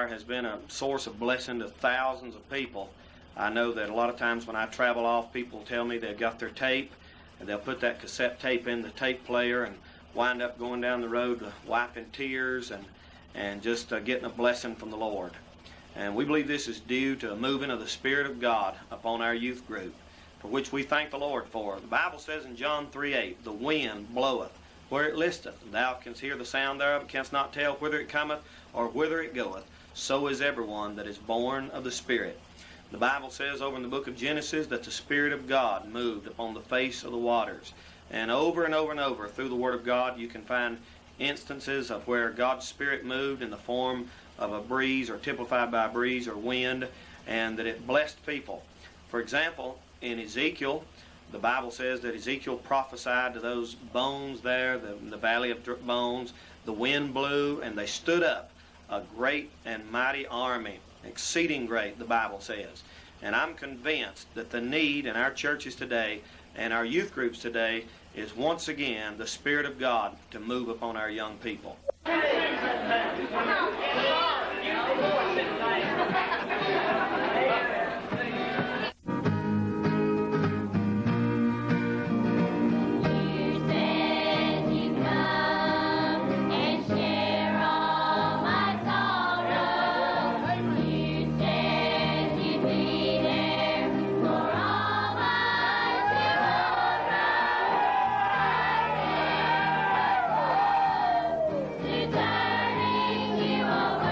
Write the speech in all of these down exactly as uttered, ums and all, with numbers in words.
Choir has been a source of blessing to thousands of people. I know that a lot of times when I travel off, people tell me they've got their tape, and they'll put that cassette tape in the tape player and wind up going down the road uh, wiping tears and, and just uh, getting a blessing from the Lord. And we believe this is due to a moving of the Spirit of God upon our youth group, for which we thank the Lord for. The Bible says in John three eight, the wind bloweth where it listeth, and thou canst hear the sound thereof, and canst not tell whither it cometh or whither it goeth. So is everyone that is born of the Spirit. The Bible says over in the book of Genesis that the Spirit of God moved upon the face of the waters. And over and over and over through the Word of God you can find instances of where God's Spirit moved in the form of a breeze, or typified by a breeze or wind, and that it blessed people. For example, in Ezekiel, the Bible says that Ezekiel prophesied to those bones there, the, the valley of bones. The wind blew and they stood up, a great and mighty army, exceeding great, the Bible says. And I'm convinced that the need in our churches today and our youth groups today is once again the Spirit of God to move upon our young people. Returning, you will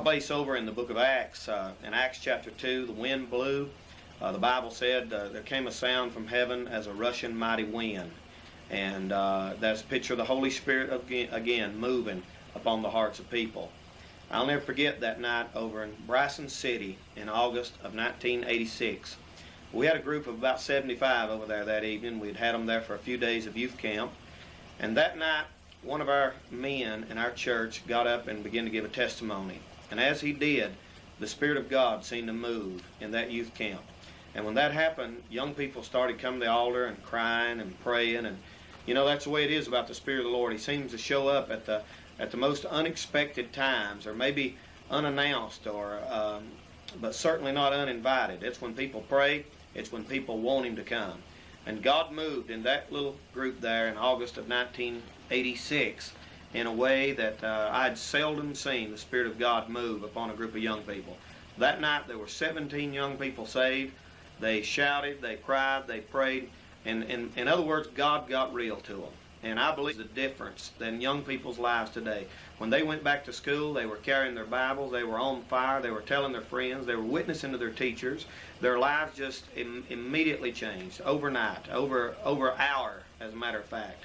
place over in the book of Acts, uh, in Acts chapter two, the wind blew. Uh, the Bible said uh, there came a sound from heaven as a rushing mighty wind. And uh, that's a picture of the Holy Spirit again, again moving upon the hearts of people. I'll never forget that night over in Bryson City in August of nineteen eighty-six. We had a group of about seventy-five over there that evening. We'd had them there for a few days of youth camp. And that night, one of our men in our church got up and began to give a testimony. And as he did, the Spirit of God seemed to move in that youth camp. And when that happened, young people started coming to the altar and crying and praying. And you know, that's the way it is about the Spirit of the Lord. He seems to show up at the at the most unexpected times, or maybe unannounced, or um, but certainly not uninvited. It's when people pray. It's when people want Him to come. And God moved in that little group there in August of nineteen eighty-six in a way that uh, I had seldom seen the Spirit of God move upon a group of young people. That night there were seventeen young people saved. They shouted, they cried, they prayed. And, and in other words, God got real to them. And I believe the difference in young people's lives today. When they went back to school, they were carrying their Bibles, they were on fire, they were telling their friends, they were witnessing to their teachers. Their lives just im immediately changed, overnight, over, over an hour, as a matter of fact.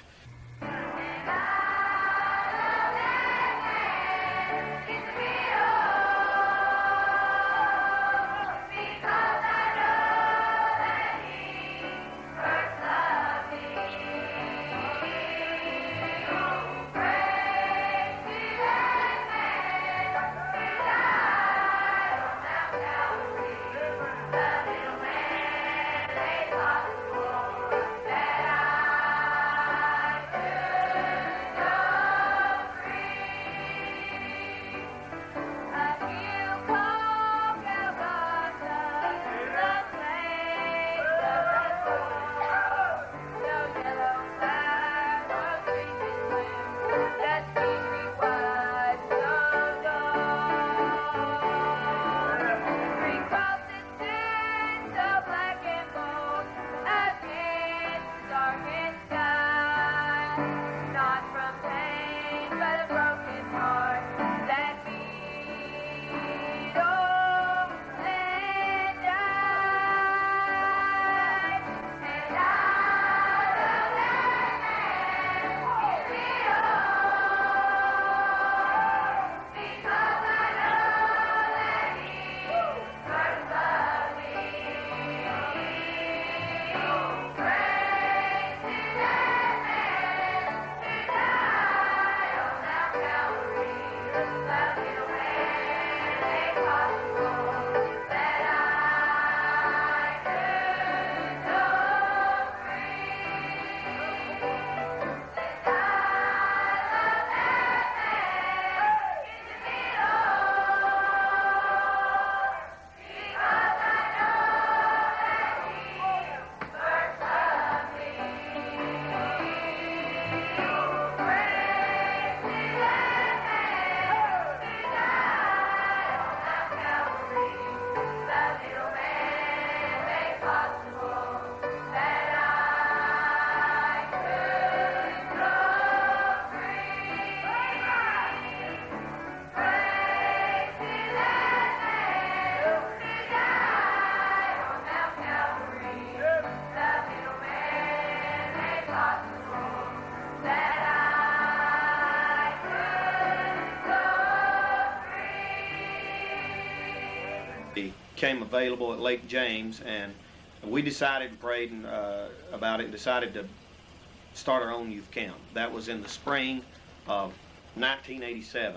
Became available at Lake James, and we decided and prayed and, uh, about it and decided to start our own youth camp. That was in the spring of nineteen eighty-seven.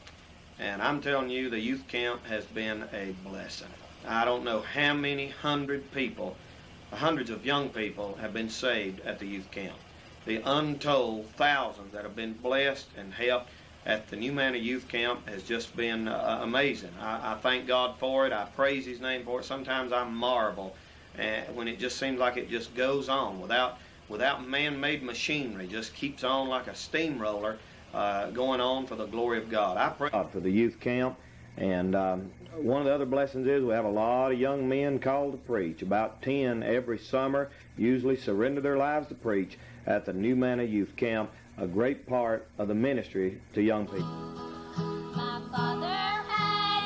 And I'm telling you, the youth camp has been a blessing. I don't know how many hundred people, hundreds of young people have been saved at the youth camp. The untold thousands that have been blessed and helped at the new Manna Youth Camp has just been uh, amazing. I, I thank God for it. I praise His name for it. Sometimes I marvel uh, when it just seems like it just goes on without without man-made machinery. Just keeps on like a steamroller uh, going on for the glory of God. I pray God for the youth camp. And um, one of the other blessings is we have a lot of young men called to preach. About ten every summer usually surrender their lives to preach at the new Manna Youth Camp, a great part of the ministry to young people. My father had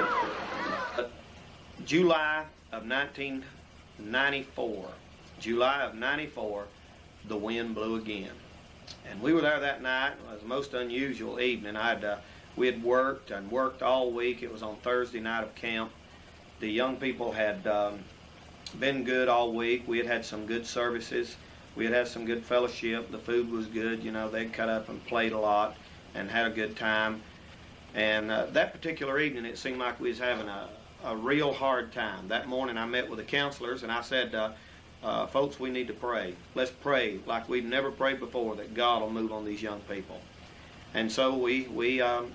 But July of nineteen ninety-four, July of ninety-four, the wind blew again. And we were there that night. It was the most unusual evening. I'd, uh, we had worked and worked all week. It was on Thursday night of camp. The young people had um, been good all week. We had had some good services. We had had some good fellowship. The food was good. You know, they'd cut up and played a lot and had a good time. And uh, that particular evening, it seemed like we was having a, a real hard time. That morning, I met with the counselors, and I said, uh, uh, folks, we need to pray. Let's pray like we've never prayed before, that God will move on these young people. And so we we um,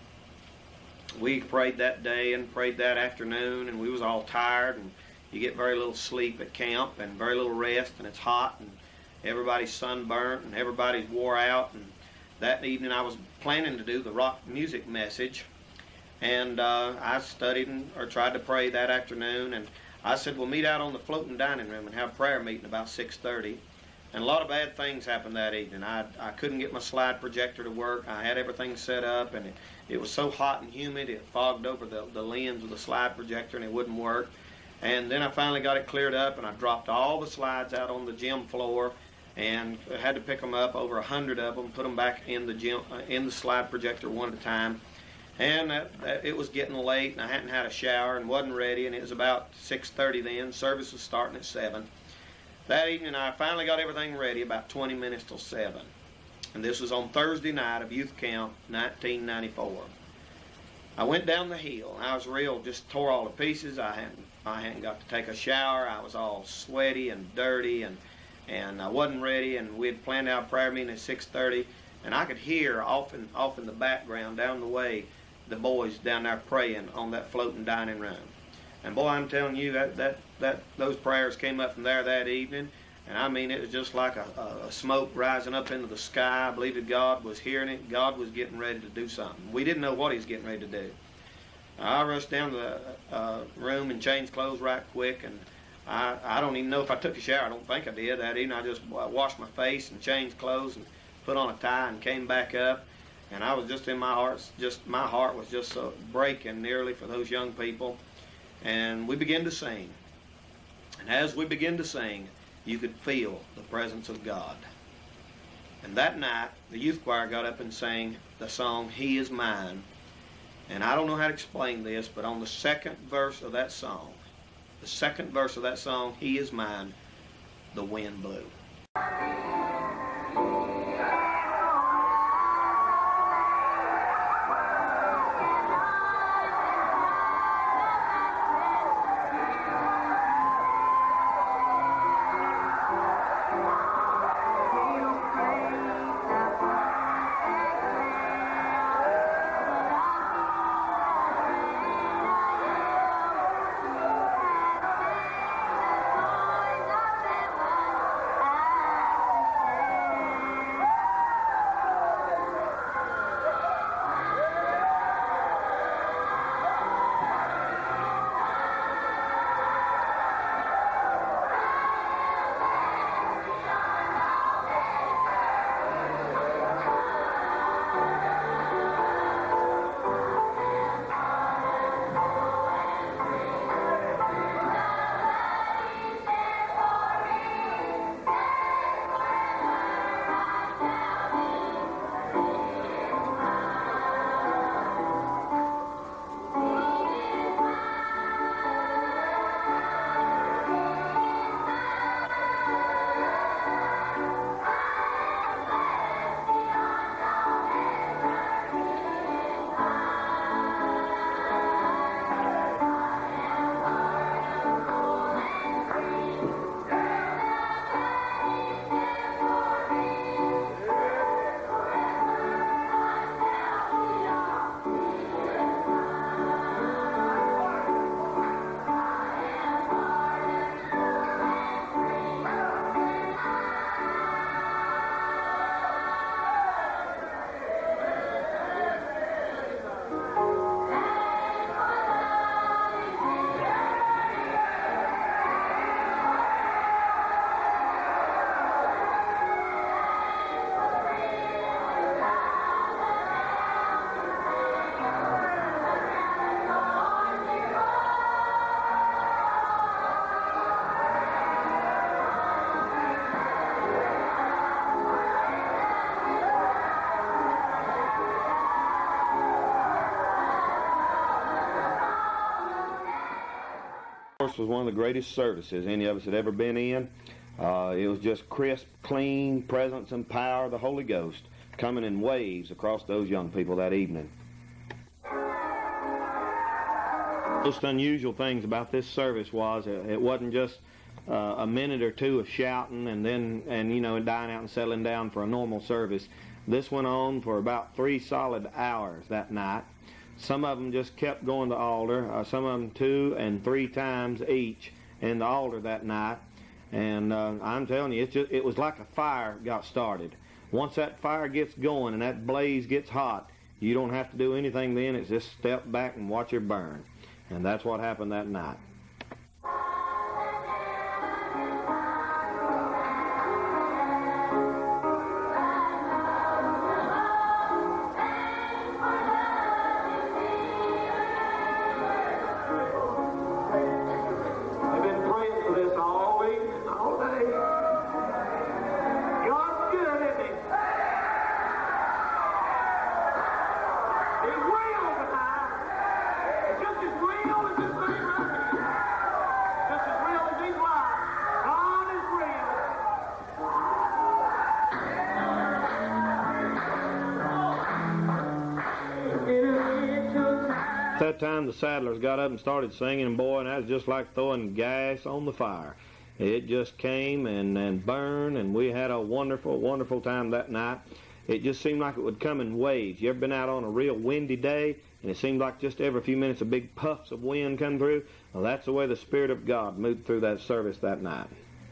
we prayed that day and prayed that afternoon, and we was all tired, and you get very little sleep at camp and very little rest, and it's hot, and everybody's sunburnt, and everybody's wore out. And that evening I was planning to do the rock music message, and uh, I studied and, or tried to pray that afternoon, and I said, we'll meet out on the floating dining room and have prayer meeting about six thirty. And a lot of bad things happened that evening. I, I couldn't get my slide projector to work. I had everything set up, and it, it was so hot and humid, it fogged over the, the lens of the slide projector, and it wouldn't work. And then I finally got it cleared up, and I dropped all the slides out on the gym floor, and I had to pick them up, over a hundred of them, put them back in the gym, uh, in the slide projector one at a time. And that, that, it was getting late, and I hadn't had a shower and wasn't ready, and it was about six thirty then. Service was starting at seven. That evening, I finally got everything ready about twenty minutes till seven. And this was on Thursday night of youth camp, nineteen ninety-four. I went down the hill, and I was real, just tore all to pieces. I hadn't, I hadn't got to take a shower. I was all sweaty and dirty, and and I wasn't ready, and we had planned out a prayer meeting at six thirty, and I could hear off in, off in the background down the way the boys down there praying on that floating dining room. And boy, I'm telling you, that, that, that those prayers came up from there that evening, and I mean, it was just like a, a, a smoke rising up into the sky. I believe that God was hearing it. God was getting ready to do something. We didn't know what he was getting ready to do. I rushed down to the uh, room and changed clothes right quick, and I, I don't even know if I took a shower. I don't think I did that evening. I just washed my face and changed clothes and put on a tie and came back up. And I was just in my heart, just my heart was just so breaking nearly for those young people. And we began to sing. And as we began to sing, you could feel the presence of God. And that night, the youth choir got up and sang the song, He Is Mine. And I don't know how to explain this, but on the second verse of that song, the second verse of that song, He Is Mine, the wind blew. was one of the greatest services any of us had ever been in. Uh, it was just crisp, clean, presence and power of the Holy Ghost coming in waves across those young people that evening. Most unusual things about this service was it, it wasn't just uh, a minute or two of shouting and then, and you know, dying out and settling down for a normal service. This went on for about three solid hours that night. Some of them just kept going to altar, uh, some of them two and three times each in the altar that night. And uh, I'm telling you, it's just, it was like a fire got started. Once that fire gets going and that blaze gets hot, you don't have to do anything then. It's just step back and watch it burn. And that's what happened that night. At that time, the Saddlers got up and started singing, and boy, and that was just like throwing gas on the fire. It just came and, and burned, and we had a wonderful, wonderful time that night. It just seemed like it would come in waves. You ever been out on a real windy day, and it seemed like just every few minutes a big puffs of wind come through? Well, that's the way the Spirit of God moved through that service that night.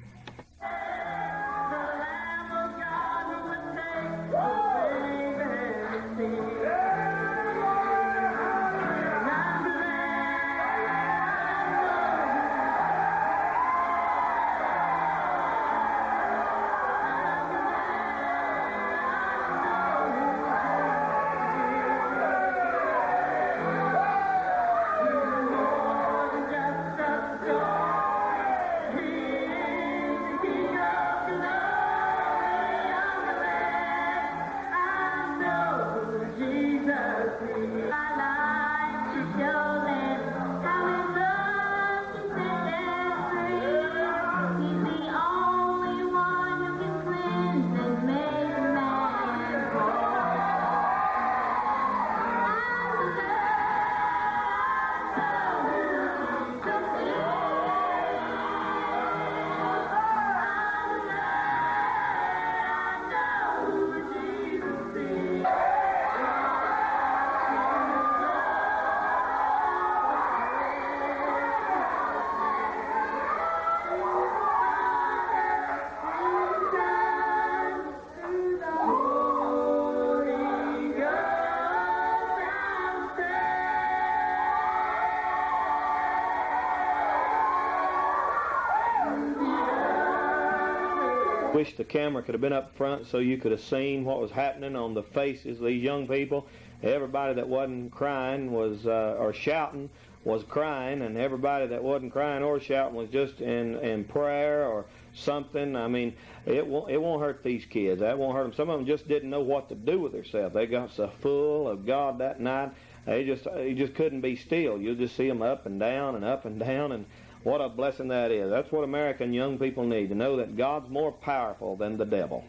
Wish the camera could have been up front so you could have seen what was happening on the faces of these young people. Everybody that wasn't crying was uh, or shouting was crying, and everybody that wasn't crying or shouting was just in, in prayer or something. I mean, it won't, it won't hurt these kids. That won't hurt them. Some of them just didn't know what to do with themselves. They got so full of God that night, they just, they just couldn't be still. You'll just see them up and down and up and down, and what a blessing that is. That's what American young people need, to know that God's more powerful than the devil.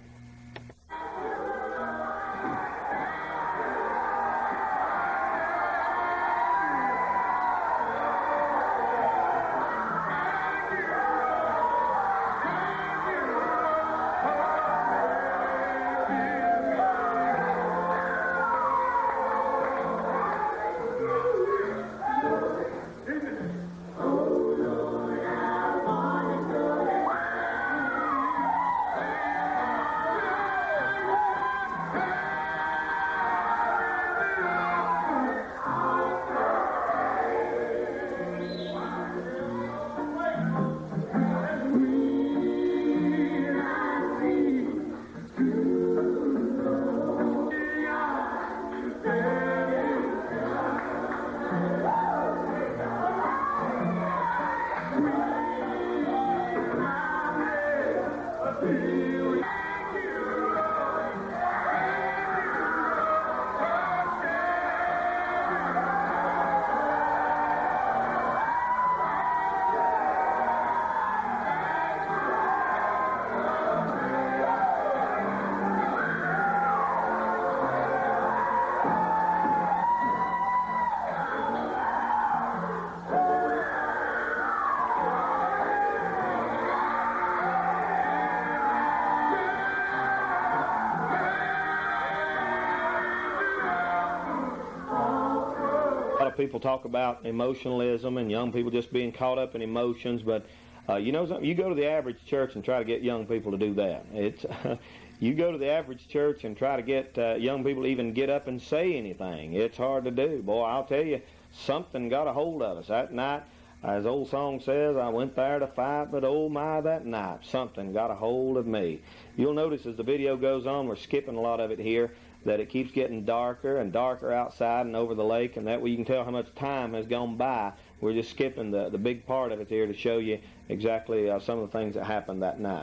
people talk about emotionalism and young people just being caught up in emotions, but uh, you know something? You go to the average church and try to get young people to do that. It's you go to the average church and try to get uh, young people to even get up and say anything. It's hard to do. Boy, I'll tell you, something got a hold of us that night. As the old song says, I went there to fight, but oh my, that night, something got a hold of me. You'll notice as the video goes on, we're skipping a lot of it here, that it keeps getting darker and darker outside and over the lake, and that way you can tell how much time has gone by. We're just skipping the, the big part of it here to show you exactly uh, some of the things that happened that night.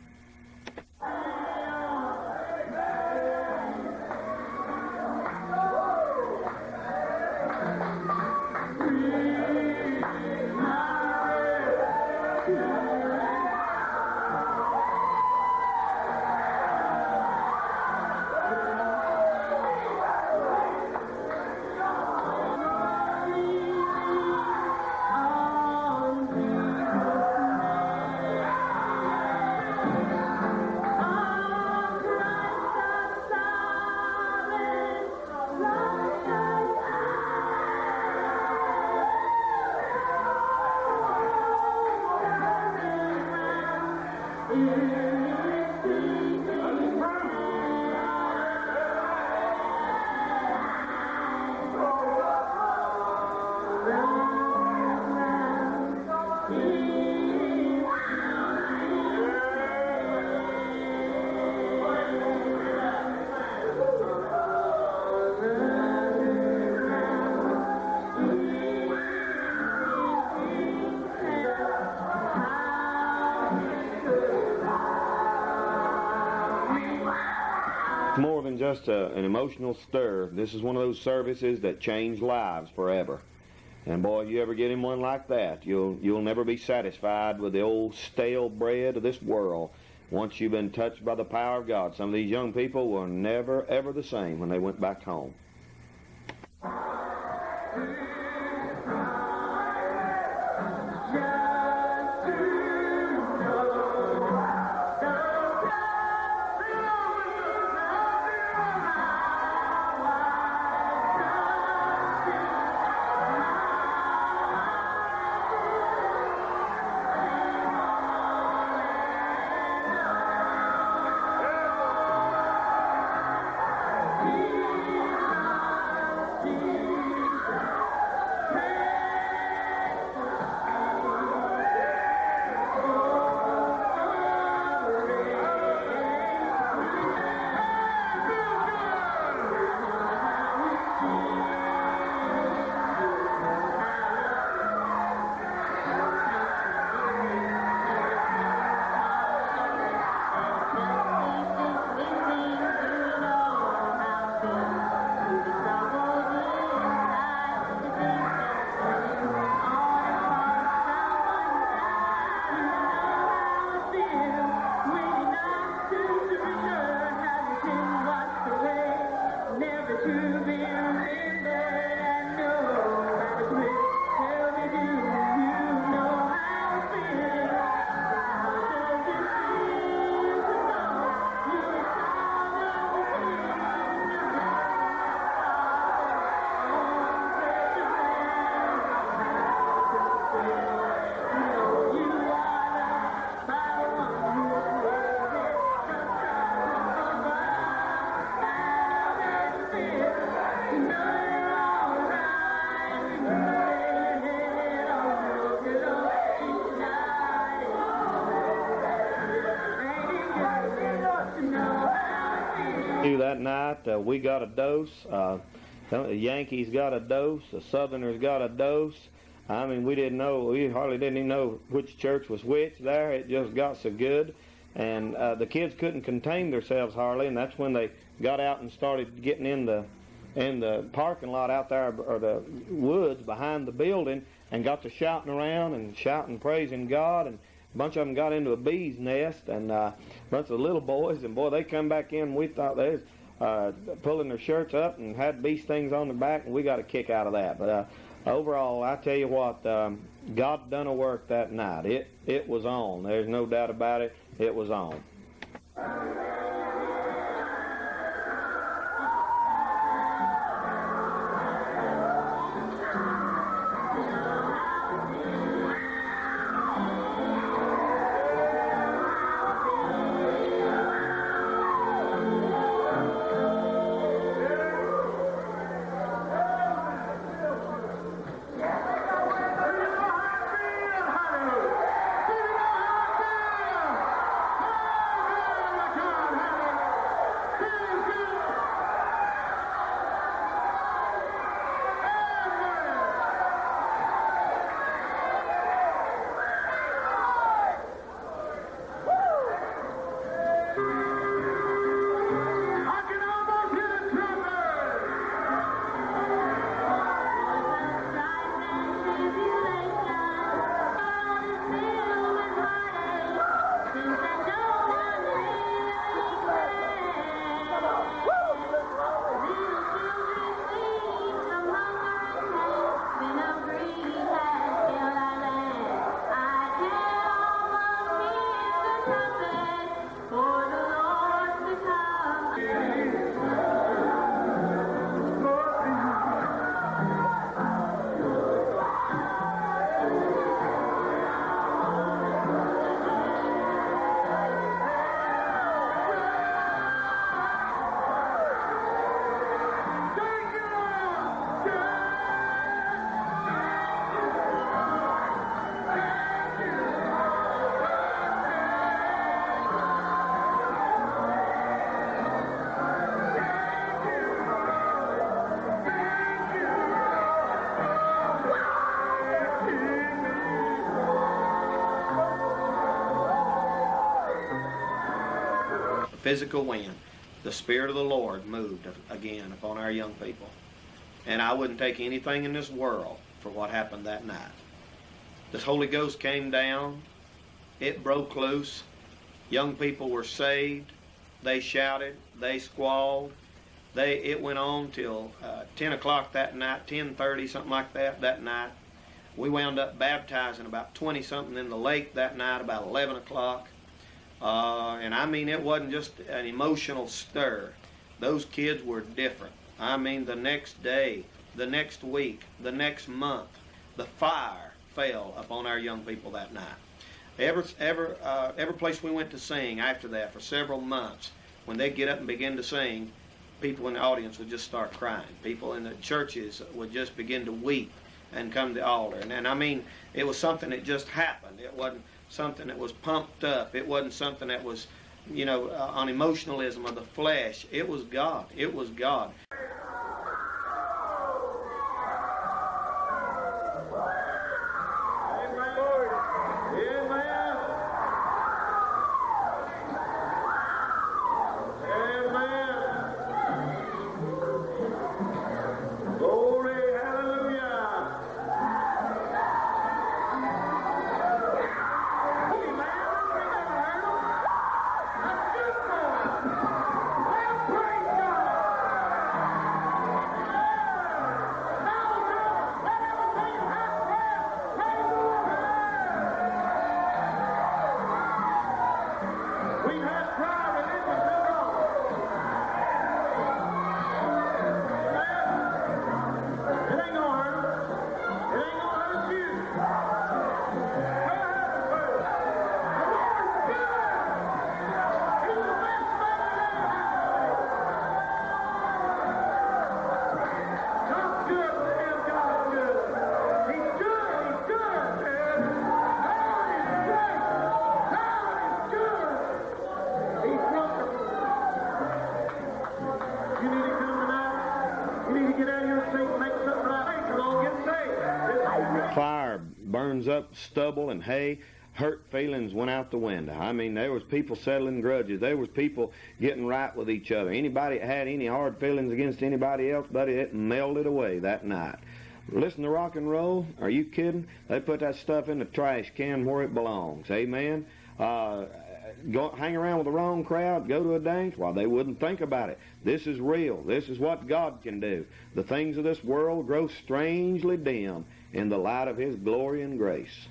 More than just a, an emotional stir. This is one of those services that change lives forever. And boy, if you ever get in one like that, you'll you'll never be satisfied with the old stale bread of this world. Once you've been touched by the power of God, some of these young people were never ever the same when they went back home. That night uh, we got a dose. Uh, the Yankees got a dose. The Southerners got a dose. I mean, we didn't know. We hardly didn't even know which church was which. There, it just got so good, and uh, the kids couldn't contain themselves hardly. And that's when they got out and started getting in the in the parking lot out there, or the woods behind the building, and got to shouting around and shouting, praising God. And a bunch of them got into a bee's nest, and uh, a bunch of little boys, and boy, they come back in, and we thought they was uh, pulling their shirts up and had bee stings on their back, and we got a kick out of that. But uh, overall, I tell you what, um, God done a work that night. It, it was on. There's no doubt about it. It was on. physical wind, the Spirit of the Lord moved again upon our young people. And I wouldn't take anything in this world for what happened that night. The Holy Ghost came down. It broke loose. Young people were saved. They shouted. They squalled. They, it went on till uh, ten o'clock that night, ten thirty, something like that, that night. We wound up baptizing about twenty-something in the lake that night, about eleven o'clock. Uh, and I mean, it wasn't just an emotional stir. Those kids were different. I mean, the next day, the next week, the next month, the fire fell upon our young people that night. Every, every, uh, every place we went to sing after that for several months, when they'd get up and begin to sing, people in the audience would just start crying. People in the churches would just begin to weep and come to the altar. And, and I mean, it was something that just happened. It wasn't something that was pumped up. It wasn't something that was, you know, uh, on emotionalism of the flesh. It was God. It was God. Fire burns up stubble and hay. Hurt feelings went out the window. I mean, there was people settling grudges. There was people getting right with each other. Anybody that had any hard feelings against anybody else, buddy, it melted away that night. Listen to rock and roll? Are you kidding? They put that stuff in the trash can where it belongs. Amen? Uh, go hang around with the wrong crowd, go to a dance? Well, they wouldn't think about it. This is real. This is what God can do. The things of this world grow strangely dim in the light of His glory and grace.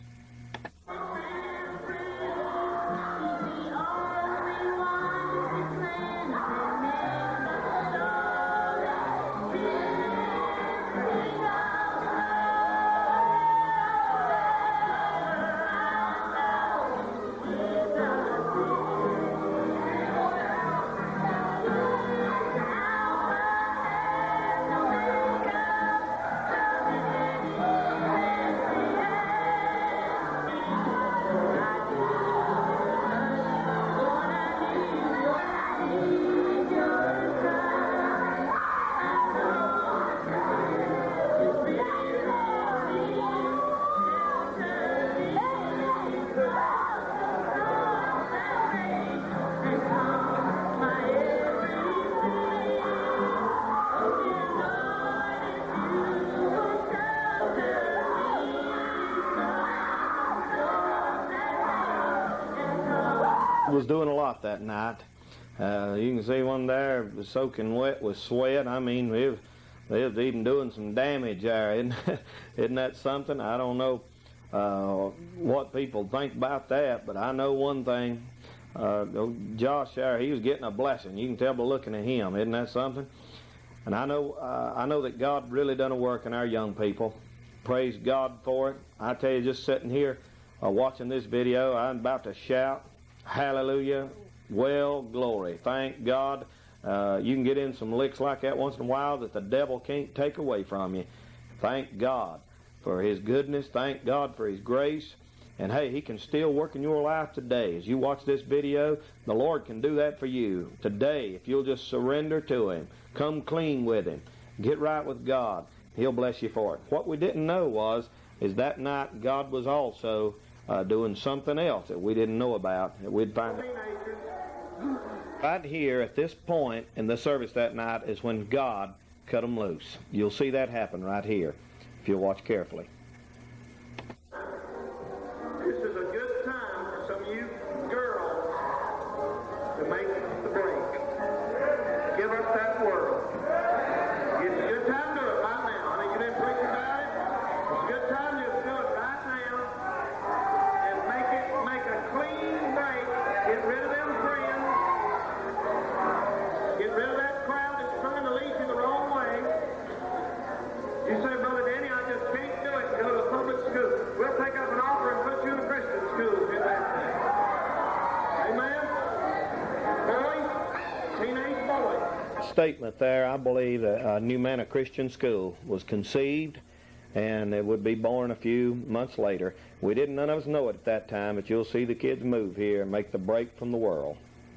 Was doing a lot that night. Uh, you can see one there was soaking wet with sweat. I mean, it was, they was even doing some damage there. Isn't, isn't that something? I don't know uh, what people think about that, but I know one thing. Uh, Josh there, he was getting a blessing. You can tell by looking at him. Isn't that something? And I know, uh, I know that God really done a work in our young people. Praise God for it. I tell you, just sitting here uh, watching this video, I'm about to shout. Hallelujah. Well, glory. Thank God. Uh, you can get in some licks like that once in a while that the devil can't take away from you. Thank God for His goodness. Thank God for His grace. And hey, He can still work in your life today. As you watch this video, the Lord can do that for you today if you'll just surrender to Him. Come clean with Him. Get right with God. He'll bless you for it. What we didn't know was, is that night God was also Uh, doing something else that we didn't know about, that we'd find out. Right here at this point in the service that night is when God cut them loose. You'll see that happen right here if you'll watch carefully. This is a good time for some of you girls to make the break. Give up that world. It's a good time to do it right now. Honey, you didn't preach about it. It's a good time to do it right now and make it make a clean break. Get rid of them friends. Get rid of that crowd that's trying to lead you the wrong way. You say, Brother Danny, I just can't do it. Go to the public school. We'll take up an offer and put you in a Christian school. Get that thing. Amen? Boys, teenage boys. Statement there, I believe that uh, New Manna Christian School was conceived and it would be born a few months later. We didn't, none of us know it at that time, but you'll see the kids move here and make the break from the world.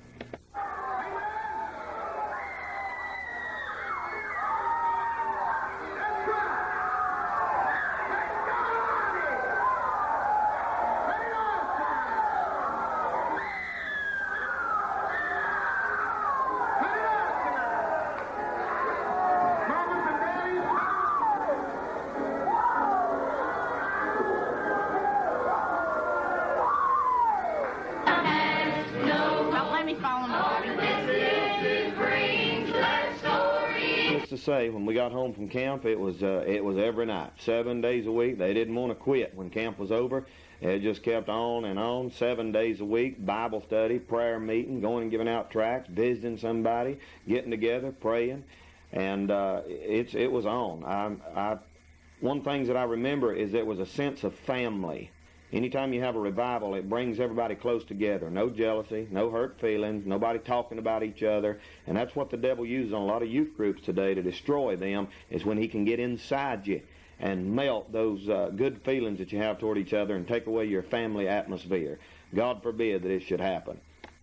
To say, when we got home from camp, it was uh, it was every night, seven days a week. They didn't want to quit when camp was over. It just kept on and on, seven days a week, Bible study, prayer meeting, going and giving out tracts, visiting somebody, getting together, praying, and uh, it's it was on. I, I, one thing that I remember is there was a sense of family. Anytime you have a revival, it brings everybody close together. No jealousy, no hurt feelings, nobody talking about each other. And that's what the devil uses on a lot of youth groups today to destroy them, is when he can get inside you and melt those uh, good feelings that you have toward each other and take away your family atmosphere. God forbid that it should happen.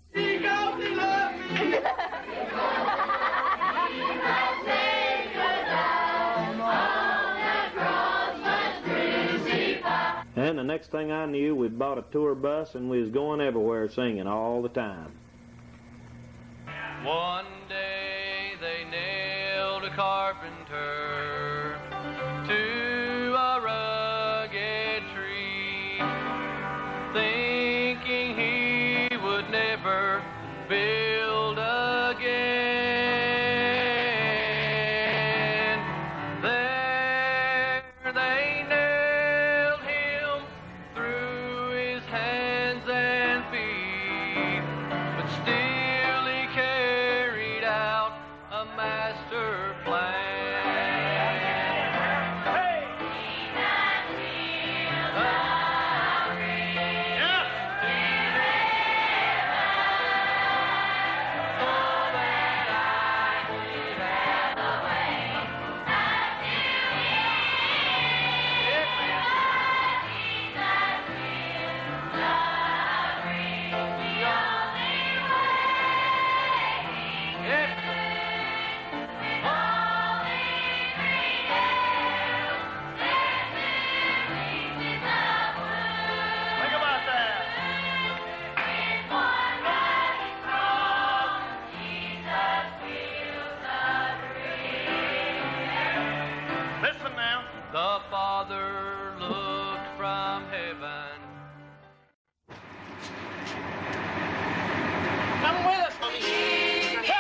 And the next thing I knew, we'd bought a tour bus and we was going everywhere singing all the time. One day they nailed a carpenter to a rugged tree, thinking he would never build again. There they nailed him through his hands and feet, but still he carried out a master plan. Hey! Think about that. Listen now. The Father looked from heaven. Come with us. Hey!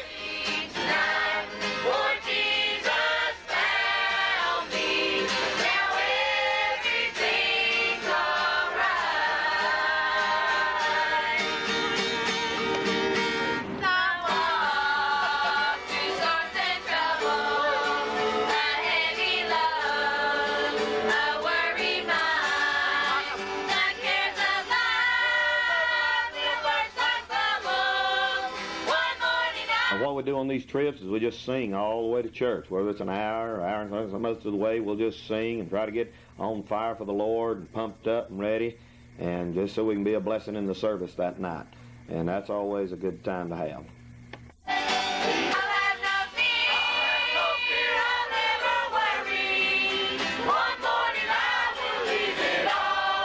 What we do on these trips is we just sing all the way to church, whether it's an hour, or hour and something. Most of the way we'll just sing and try to get on fire for the Lord and pumped up and ready, and just so we can be a blessing in the service that night. And that's always a good time to have.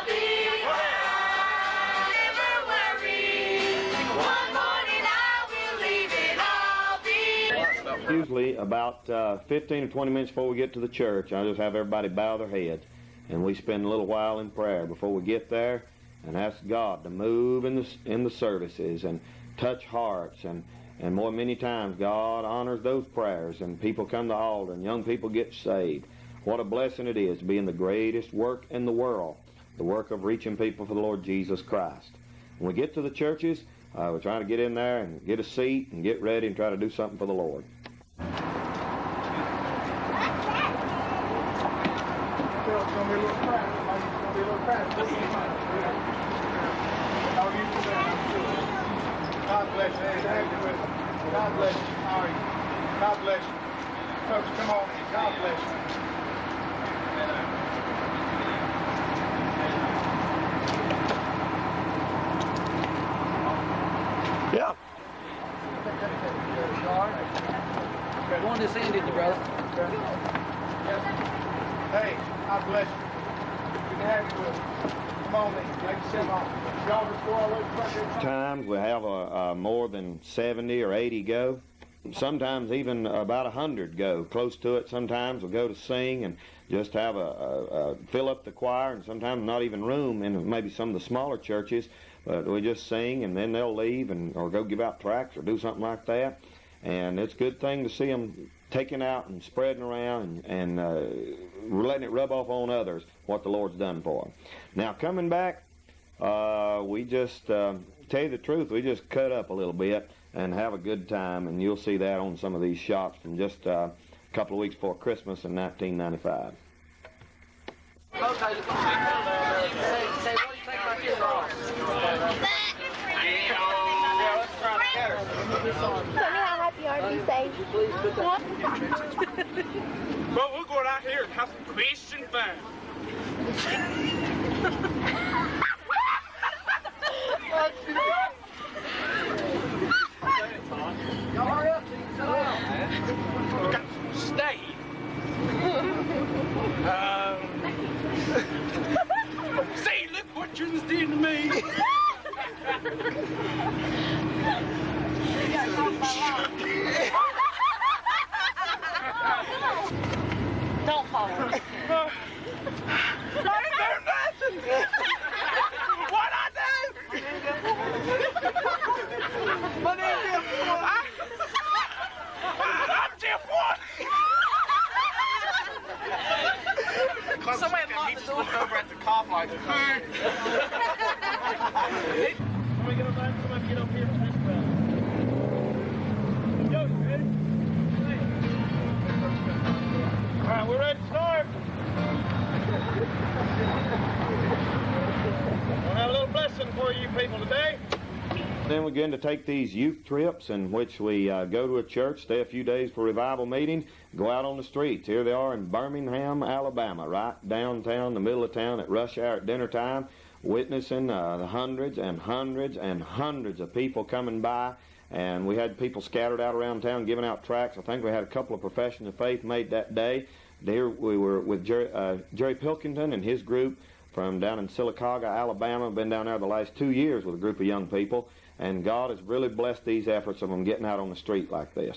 One morning I will usually about uh, fifteen or twenty minutes before we get to the church, I just have everybody bow their heads, and we spend a little while in prayer before we get there, and ask God to move in the in the services and touch hearts, and and more many times God honors those prayers, and people come to the altar, and young people get saved. What a blessing it is to be in the greatest work in the world, the work of reaching people for the Lord Jesus Christ. When we get to the churches, uh, we're trying to get in there and get a seat and get ready and try to do something for the Lord. God bless you. God bless you. How are you? God bless you. Folks, come on. God bless you. Yeah. Go on this end, did you, brother? Hey, God bless you. Good to have you with us. Come on, then. Make yourself on. Y'all just go all over the front. Times we have a, a more than seventy or eighty go. Sometimes even about a hundred go, close to it. Sometimes we'll go to sing and just have a, a, a fill up the choir, and sometimes not even room in maybe some of the smaller churches. But we just sing, and then they'll leave and or go give out tracts or do something like that. And it's a good thing to see them taking out and spreading around and, and uh, letting it rub off on others what the Lord's done for them. Now, coming back, uh, we just, uh, tell you the truth, we just cut up a little bit and have a good time, and you'll see that on some of these shots from just uh, a couple of weeks before Christmas in nineteen ninety-five. Okay. Say, say, what do you think about this rock? Tell me how happy you are to be saved. Well, we're going out here and have some Christian fun. Y'all hurry up, team. Sit down. We got some steak. Um, see, look what you did to me. Don't fall. I didn't do nothing. What'd I do? My name is I, I'm Jeff One. Somebody locked the door. Over at the cop light. Somebody get up there. Somebody get up here for this brother. Yo, you ready? All right, we're ready to start. We'll have a little blessing for you people today. Then we begin to take these youth trips in which we uh, go to a church, stay a few days for revival meeting, go out on the streets. Here they are in Birmingham, Alabama, right downtown, the middle of town at rush hour at dinner time, witnessing uh, the hundreds and hundreds and hundreds of people coming by. And we had people scattered out around town giving out tracts. I think we had a couple of professions of faith made that day. There we were with Jerry, uh, Jerry Pilkington and his group from down in Sylacauga, Alabama. Been down there the last two years with a group of young people. And God has really blessed these efforts of them getting out on the street like this.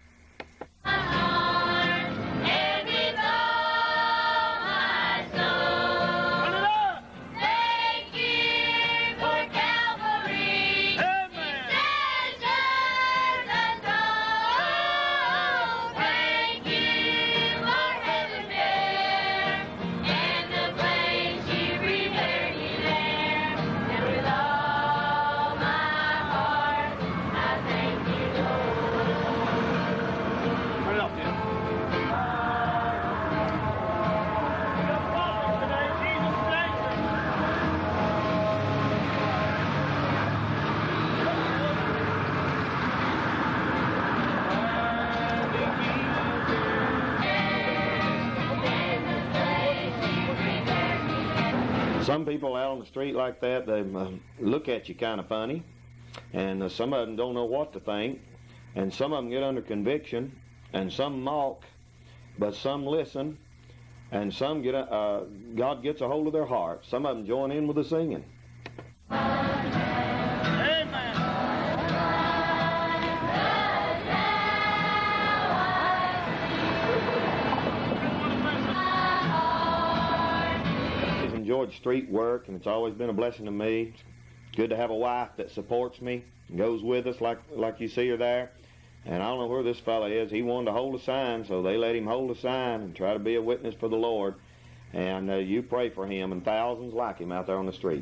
Some people out on the street like that, they uh, look at you kind of funny, and uh, some of them don't know what to think, and some of them get under conviction, and some mock, but some listen, and some get a, uh, God gets a hold of their heart. Some of them join in with the singing. Amen. enjoyed street work, and it's always been a blessing to me. It's good to have a wife that supports me and goes with us like, like you see her there. And I don't know where this fella is. He wanted to hold a sign, so they let him hold a sign and try to be a witness for the Lord. And uh, you pray for him, and thousands like him out there on the street.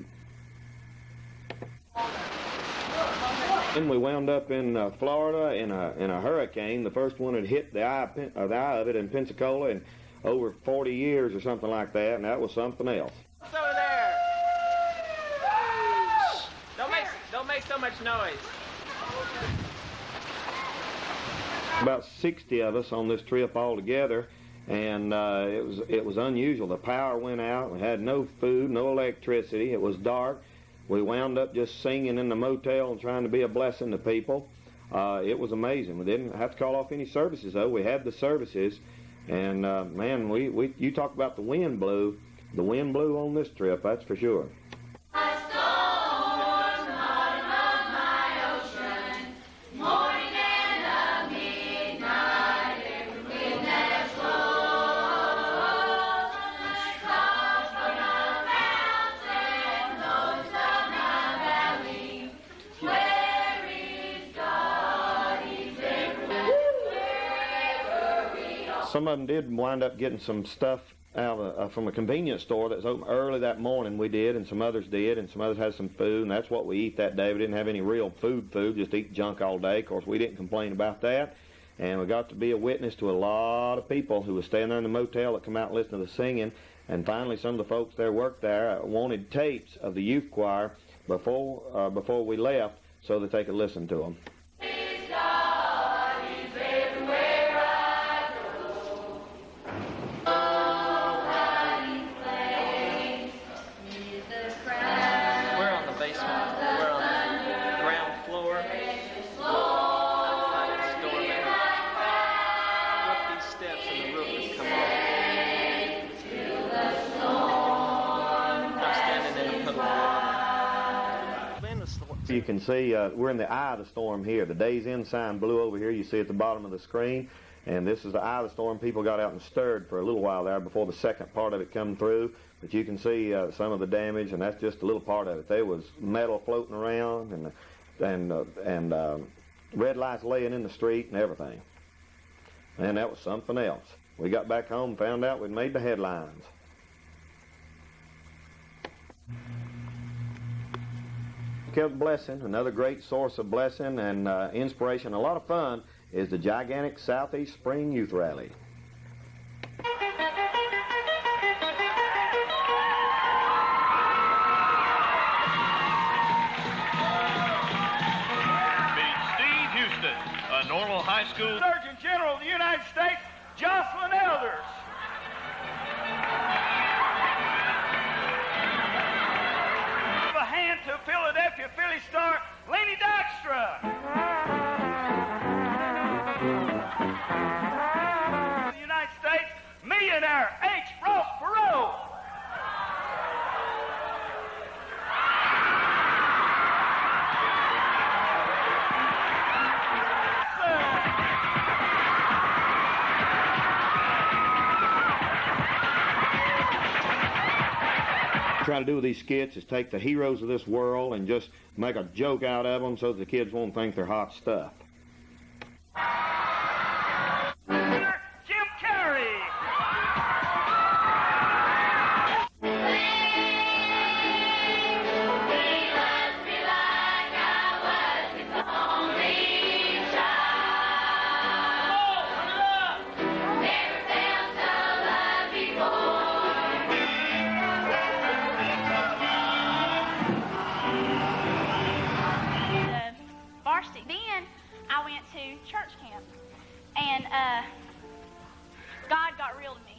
Then we wound up in uh, Florida in a in a hurricane. The first one had hit the eye, uh, the eye of it in Pensacola in over forty years or something like that, and that was something else. What's over there? Don't make don't make so much noise. About sixty of us on this trip all together, and uh, it was it was unusual. The power went out. We had no food, no electricity. It was dark. We wound up just singing in the motel and trying to be a blessing to people. Uh, it was amazing. We didn't have to call off any services, though. We had the services, and uh, man, we, we you talk about the wind blew. The wind blew on this trip, that's for sure. Some of them did wind up getting some stuff out of, uh, from a convenience store that was open early that morning. We did, and some others did, and some others had some food, and that's what we eat that day. We didn't have any real food food, just eat junk all day. Of course, we didn't complain about that, and we got to be a witness to a lot of people who were staying there in the motel that come out and listen to the singing. And finally, some of the folks that worked there wanted tapes of the youth choir before, uh, before we left so that they could listen to them. You can see uh, we're in the eye of the storm here. The Days In sign blew over here. You see at the bottom of the screen. And this is the eye of the storm. People got out and stirred for a little while there before the second part of it come through. But you can see uh, some of the damage, and that's just a little part of it. There was metal floating around and, and, uh, and uh, red lights laying in the street and everything. And that was something else. We got back home and found out we'd made the headlines. Of blessing, another great source of blessing and uh, inspiration, a lot of fun, is the gigantic Southeast Spring Youth Rally. Meet Steve Houston, a Normal High School Surgeon General of the United States, Jocelyn Elders. To Philadelphia Philly star Lenny Dykstra. The United States millionaire H. Ross Perot. Try to do with these skits is take the heroes of this world and just make a joke out of them so that the kids won't think they're hot stuff. Jim Carrey. Then I went to church camp, and uh, God got real to me.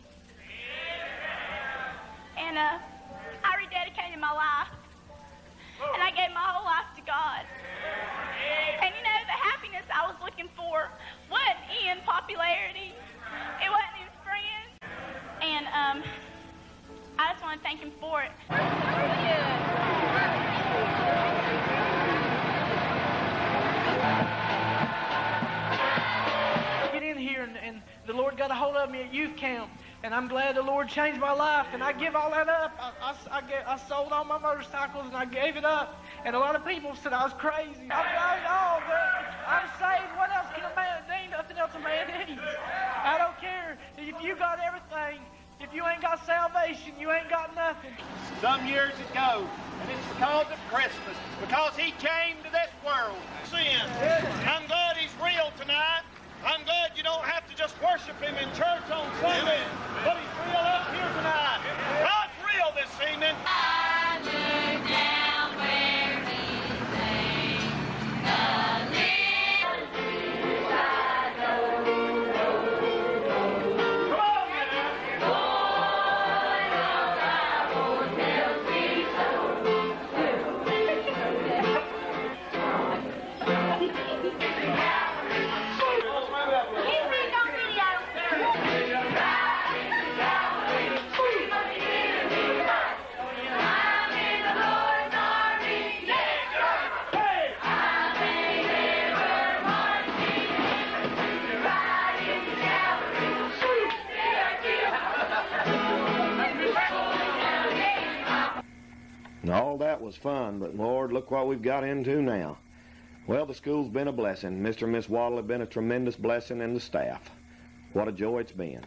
And uh, I rededicated my life, and I gave my whole life to God. And you know, the happiness I was looking for wasn't in popularity. It wasn't in friends. And um, I just want to thank Him for it. Get in here, and, and the Lord got a hold of me at youth camp, And I'm glad the Lord changed my life, and I give all that up. I, I, I, gave, I sold all my motorcycles, and I gave it up. And a lot of people said I was crazy. I tried it all, but I'm saved. What else can a man, there ain't nothing else a man needs. I don't care. If you got everything, if you ain't got salvation, you ain't got nothing. Some years ago, and it's because of Christmas, because he came to this world. Sin. I'm glad he's real tonight. I'm glad you don't have to just worship him in church on Sunday, but he's real up here tonight. God's real this evening. I look down where he sang the lyrics I know. Come on, man. Boy, the Bible tells me And all that was fun, but Lord, look what we've got into now. Well, the school's been a blessing. Mister and Miss Waddle have been a tremendous blessing, and the staff. What a joy it's been.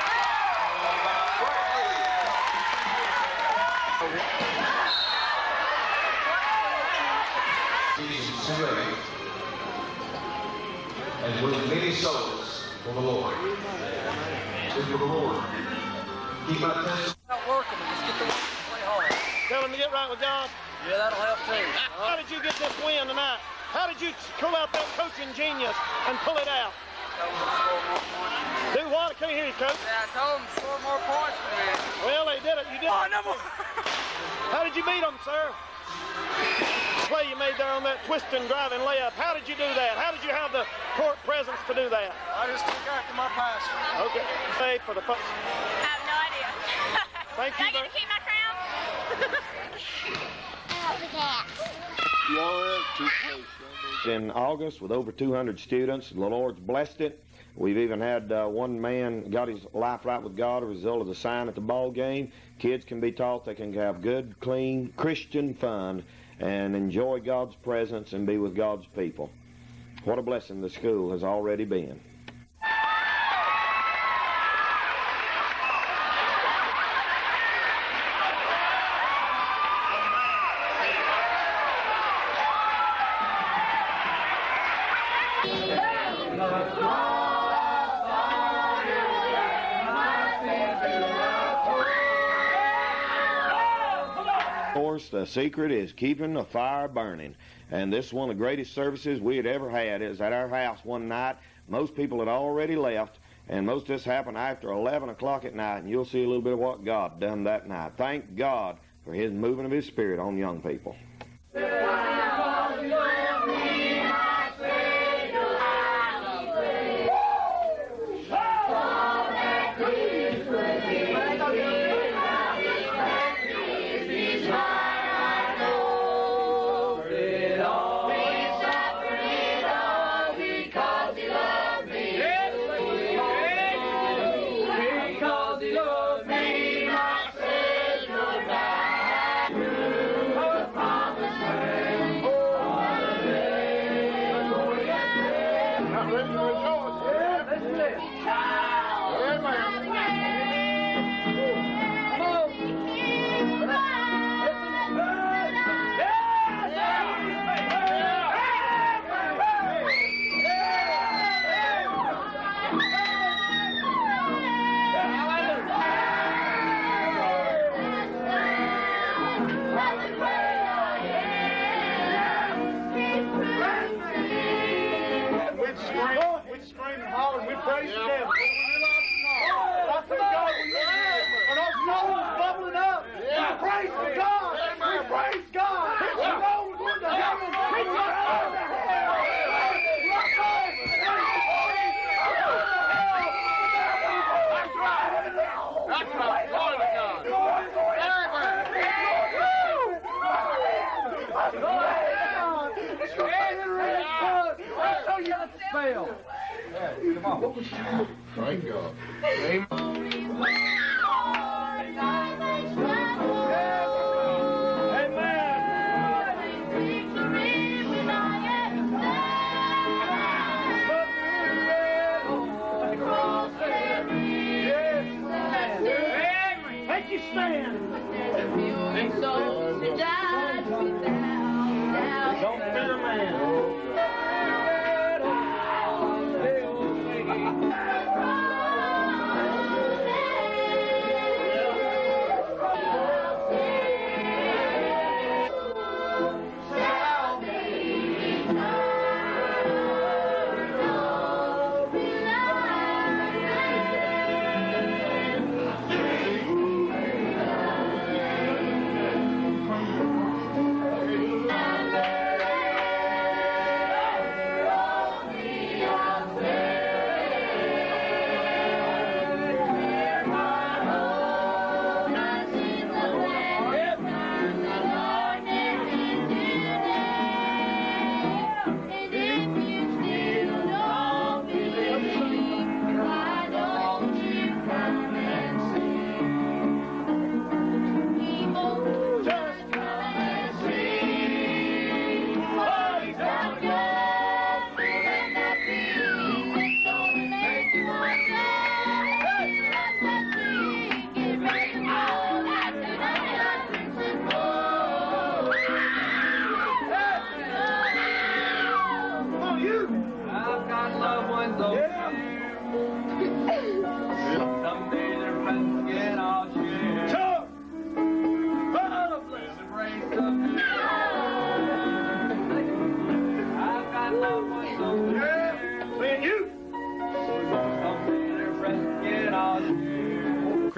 And with many souls for the Lord. For the Lord. Keep my attention. Not working, just get the work and play hard. Tell him to get right with God. Yeah, that'll help too. How did you get this win tonight? How did you pull out that coaching genius and pull it out? Told them to score more points. Do what? I can't hear you, Coach. Yeah, I told them to score more points for me. Well, they did it. You did Oh, it. no more. How did you beat them, sir? Play you made there on that twisting, driving layup. How did you do that? How did you have the court presence to do that? I just took after my pastor. Okay. Say for the. I have no idea. Thank Do you. I get to keep my crown? In August, with over two hundred students, the Lord's blessed it. We've even had uh, one man got his life right with God as a result of the sign at the ball game. Kids can be taught they can have good, clean, Christian fun and enjoy God's presence and be with God's people. What a blessing the school has already been. Of course, the secret is keeping the fire burning. And this is one of the greatest services we had ever had. It was at our house one night. Most people had already left, and most of this happened after eleven o'clock at night, and you'll see a little bit of what God done that night. Thank God for his moving of his Spirit on young people. Praise the devil. I said, God, we and our souls bubbling up. We praise God. We praise God. We know we're going to heaven. We love That's right. That's right. Glory to God. Spell. Yeah, come on. Thank God. Amen.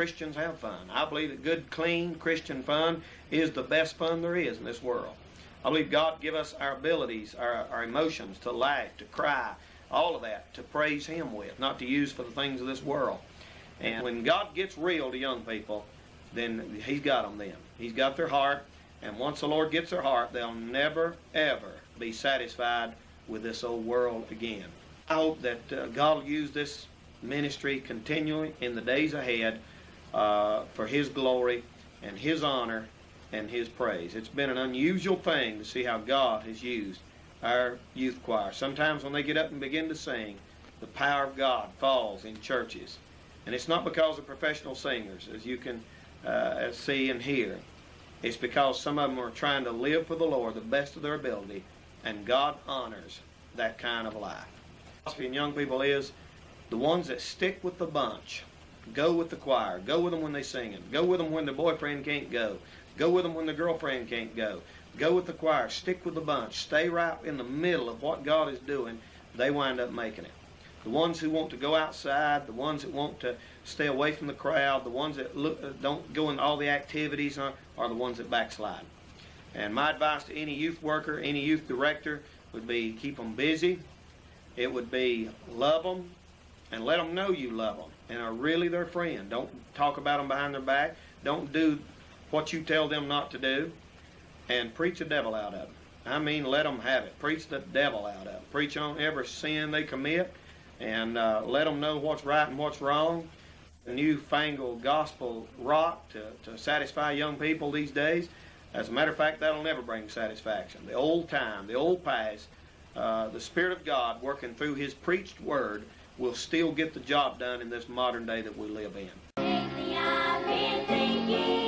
Christians have fun. I believe that good, clean Christian fun is the best fun there is in this world. I believe God give us our abilities, our, our emotions to laugh, to cry, all of that, to praise Him with, not to use for the things of this world. And when God gets real to young people, then He's got them then. He's got their heart, and once the Lord gets their heart, they'll never, ever be satisfied with this old world again. I hope that uh, God will use this ministry continually in the days ahead uh, for His glory and His honor and His praise. It's been an unusual thing to see how God has used our youth choir. Sometimes when they get up and begin to sing, the power of God falls in churches. And it's not because of professional singers, as you can uh, see and hear. It's because some of them are trying to live for the Lord the best of their ability, and God honors that kind of life. The philosophy in young people is the ones that stick with the bunch, go with the choir, go with them when they sing it, go with them when the boyfriend can't go, go with them when the girlfriend can't go, go with the choir, stick with the bunch, stay right in the middle of what God is doing, they wind up making it. The ones who want to go outside, the ones that want to stay away from the crowd, the ones that look, don't go in all the activities are, are the ones that backslide. And my advice to any youth worker, any youth director would be keep them busy. It would be love them and let them know you love them and are really their friend. Don't talk about them behind their back. Don't do what you tell them not to do. And preach the devil out of them. I mean, let them have it. Preach the devil out of them. Preach on every sin they commit. And uh, let them know what's right and what's wrong. The newfangled gospel rock to, to satisfy young people these days. As a matter of fact, that'll never bring satisfaction. The old time, the old past, uh, the Spirit of God working through His preached word will still get the job done in this modern day that we live in. Lately I've been thinking